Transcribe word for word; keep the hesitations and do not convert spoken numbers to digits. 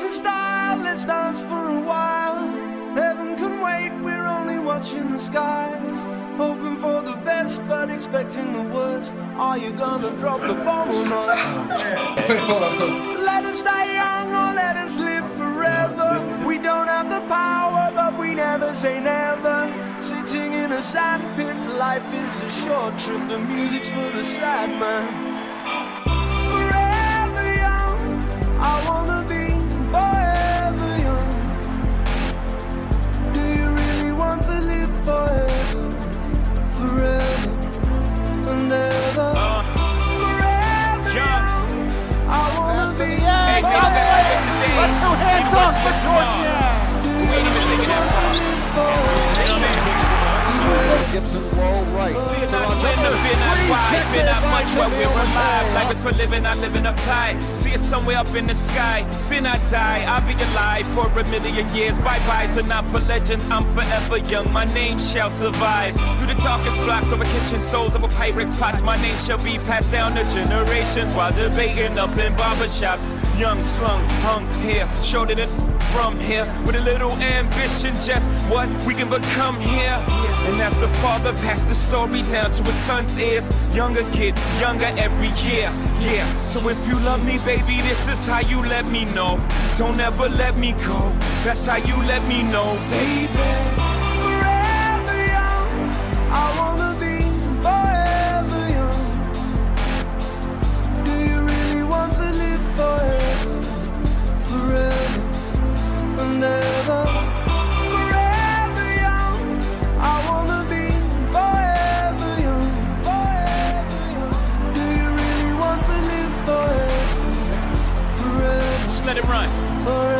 in style, let's dance for a while. Heaven can wait, we're only watching the skies. Hoping for the best, but expecting the worst. Are you gonna drop the bomb or not? Let us die young or let us live forever. We don't have the power, but we never say never. Sitting in a sandpit, life is a short trip. The music's for the sad man. Forever young, I wanna be forever young. Do you really want to live forever? Forever and ever. Uh, forever young, I wanna be hey, forever. Let's do hands up for Georgia. We ain't even thinking that far. Gibson roll right. Fear not when, fear not why, fear not much while we're alive. Life is for living, not living uptight. See it somewhere up in the sky. Fear not die, I'll be alive for a million years. Bye-byes are not for legends, I'm forever young. My name shall survive. Through the darkest blocks over kitchen stoves, over pirates' pots, my name shall be passed down to generations while debating up in barbershops. Young, slung, hung here, showed it from here with a little ambition, just what we can become here. And as the father passed the story down to his son's ears, younger kid, younger every year. Yeah, so if you love me, baby, this is how you let me know. Don't ever let me go. That's how you let me know, baby. Forever young, I wanna be forever young. Do you really want to live forever? Forever and ever. Forever young, I wanna be forever young. Forever young. Do you really want to live forever? Forever. Just let it run. Forever.